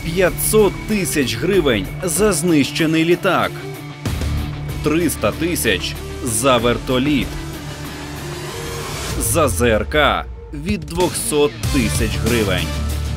500 тисяч гривень за знищений літак. 300 тисяч за вертоліт. За ЗРК від 200 тисяч гривень.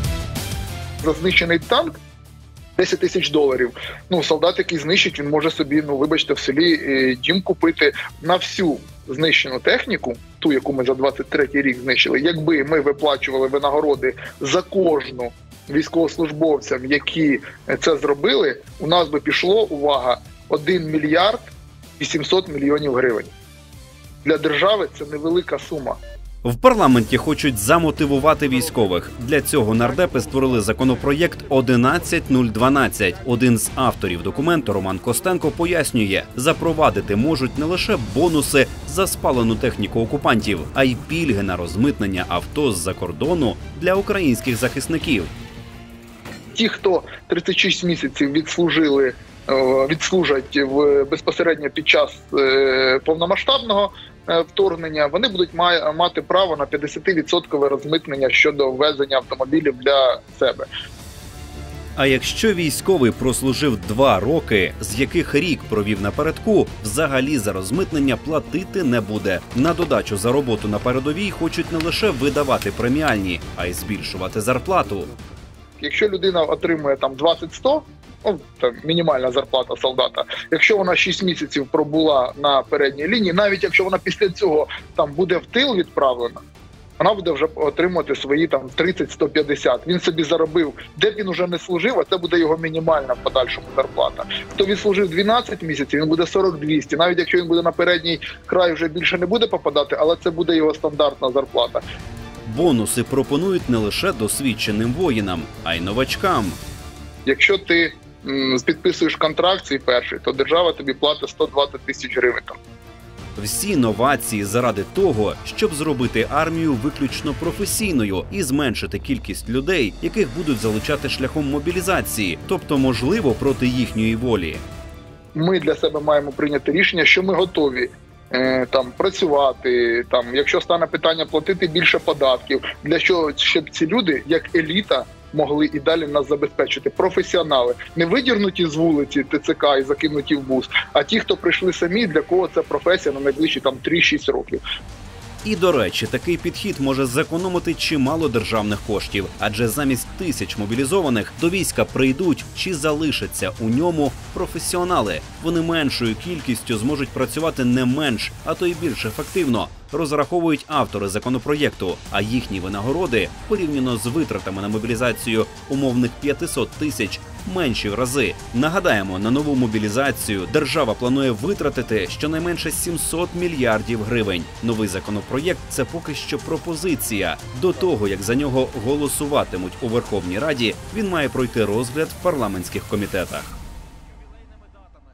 За знищений танк 10 тисяч доларів. Солдат, який знищить, він може собі, вибачте, в селі дім купити. На всю знищену техніку, ту, яку ми за 23-й рік знищили, якби ми виплачували винагороди за кожну військовослужбовцям, які це зробили, у нас би пішло, увага, 1 мільярд 800 мільйонів гривень. Для держави це невелика сума. В парламенті хочуть замотивувати військових. Для цього нардепи створили законопроєкт 11012. Один з авторів документу, Роман Костенко, пояснює, запровадити можуть не лише бонуси за спалену техніку окупантів, а й пільги на розмитнення авто з-за кордону для українських захисників. Ті, хто 36 місяців відслужать безпосередньо під час повномасштабного вторгнення, вони будуть мати право на 50% розмитнення щодо ввезення автомобілів для себе. А якщо військовий прослужив 2 роки, з яких рік провів напередку, взагалі за розмитнення платити не буде. На додачу за роботу на передовій хочуть не лише видавати преміальні, а й збільшувати зарплату. Якщо людина отримує 20-100, мінімальна зарплата солдата, якщо вона 6 місяців пробула на передній лінії, навіть якщо вона після цього буде в тил відправлена, вона буде вже отримувати свої 30-150. Він собі заробив, де б він уже не служив, а це буде його мінімальна в подальшому зарплата. Хто відслужив 12 місяців, він буде 40-200. Навіть якщо він буде на передній край, вже більше не буде попадати, але це буде його стандартна зарплата. Бонуси пропонують не лише досвідченим воїнам, а й новачкам. Якщо ти підписуєш контракт свій перший, то держава тобі платить 120 тисяч гривень. Всі новації заради того, щоб зробити армію виключно професійною і зменшити кількість людей, яких будуть залучати шляхом мобілізації, тобто, можливо, проти їхньої волі. Ми для себе маємо прийняти рішення, що ми готові працювати, якщо стане питання платити більше податків, для чого, щоб ці люди, як еліта, могли і далі нас забезпечити. Професіонали. Не видірнуті з вулиці ТЦК і закинуті в бус, а ті, хто прийшли самі, для кого це професія на найближчі 3-6 років. І, до речі, такий підхід може зекономити чимало державних коштів, адже замість тисяч мобілізованих до війська прийдуть чи залишаться у ньому професіонали. Вони меншою кількістю зможуть працювати не менш, а то й більш ефективно, розраховують автори законопроєкту, а їхні винагороди, порівняно з витратами на мобілізацію умовних 500 тисяч, менші в рази. Нагадаємо, на нову мобілізацію держава планує витратити щонайменше 700 мільярдів гривень. Новий законопроєкт – це поки що пропозиція. До того, як за нього голосуватимуть у Верховній Раді, він має пройти розгляд в парламентських комітетах.